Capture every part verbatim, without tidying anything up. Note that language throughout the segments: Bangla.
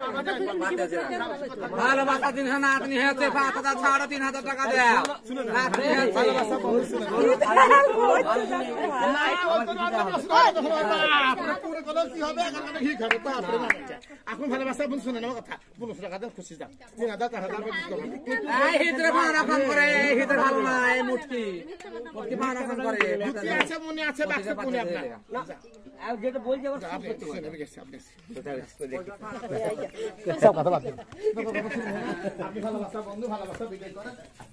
ভালোবাসা দিন হ্যাঁ নাতনি হয়েছে পাঁচ হাজার ছাড়ো তিন হাজার টাকা দেও নাতনি হয়েছে এখন ভালোবাসা বোন শুনে নেওয়া কথা পনেরোশো টাকা দেন খুশি যান তিন হাজার চার হাজার হিতরে ভাড়া ফোন করে হিতরে ভালো না এই মুটকি মুটকি ভাড়া ফোন করে আছে মনে আছে বাক্স কোনে আপনার আর যেটা বলছে আপনি শুনে গেছে আপনি সব কথা বাদ আপনি ভালোবাসা বন্ধু ভালোবাসা বিদায় করেন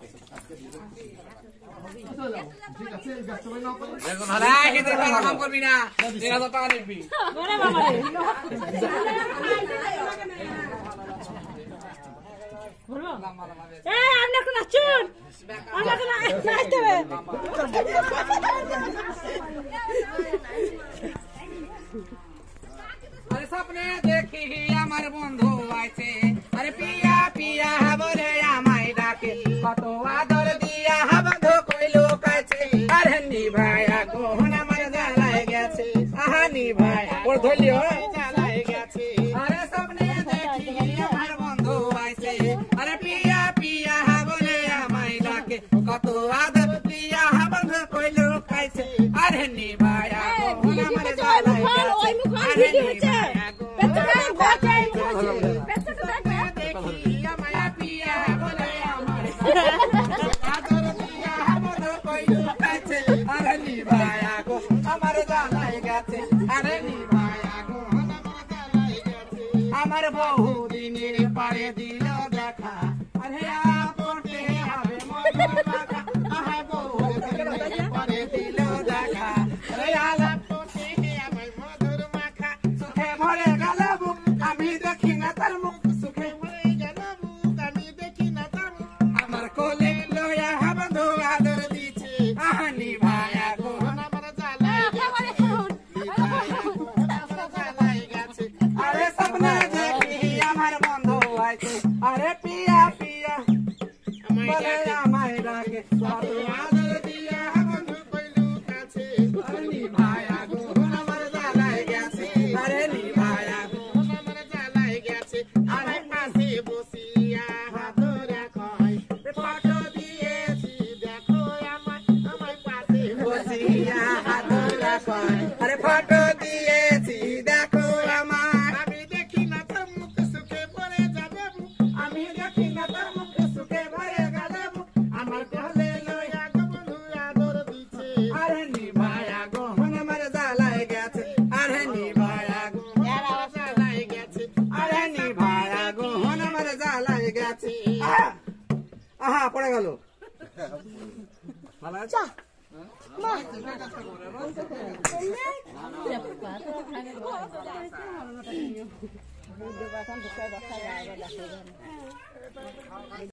ঠিক আছে ব্যস্ত হই না এখন হলা হিতরে ভাড়া ফোন করবি না তিন হাজার টাকা নিবি ওরে বাবা রে এই আপনি এখন আসুন আমাকে নাচতে হবে আরে স্বপ্নে দেখি আমার বন্ধু আইছে আরে পিয়া পিয়া বলে আমায় ডাকে কত আদর দিয়া বন্ধু কইলো কাছে আরে নি ভাইয়া কোন আমার জ্বালায় গেছে আহানি ভাইয়া ওর ধরলিও জ্বালায় গেছে আরে স্বপ্নে দেখি আমার বন্ধু আইছে আরে পিয়া পিয়া বলে আমায় ডাকে কত আদর দিয়া বন্ধু কইলো কাছে আরে নি ভাইয়া কোন আমার জ্বালায় গেছে আমার বহু দিনের পারে দিল দেখা আরে আপনতে হবে মনে বহু দিনের পারে দিল দেখা আরে আলাপতে আমার মধুর মাখা সুখে ভরে গেল বুক আমি দেখি না তার মুখ সুখে ভরে গেল বুক আমি দেখি না তার মুখ আমার কোলে লয়া বন্ধু আদর দিছে আহানি ভাইয়া গো আমার জ্বালায় গেছে আরে সপনা দেখি আমার বন্ধু আইছে আরে পিয়া পিয়া বলে আমায় ডাকে কত আদর দিয়া বন্ধু কইলো কাছে আরে ভাইয়া গো আমার জ্বালায় গেছে আরে নি ভাইয়া গো আমার জ্বালায় গেছে আরে পাশে বসিয়া হাতরা কয় ফটো দিয়েছি দেখো আমায় আমায় পাশে বসিয়া হাতরা কয় আরে ফটো দিয়েছি দেখো আমায় আমি দেখি না তোর মুখ সুখে ভরে যাবে আমি দেখি না তোর মুখ সুখে ভরে গেলে আমার কোলে লয়া গো বন্ধু আদর দিছে আরে নি ভাইয়া গো আমার জ্বালায় গেছে আরে নি ভাইয়া গো আমার জ্বালায় গেছে আরে নি ভাইয়া গো আমার জ্বালায় গেছে আহা পড়ে গেল ভালো আছে মা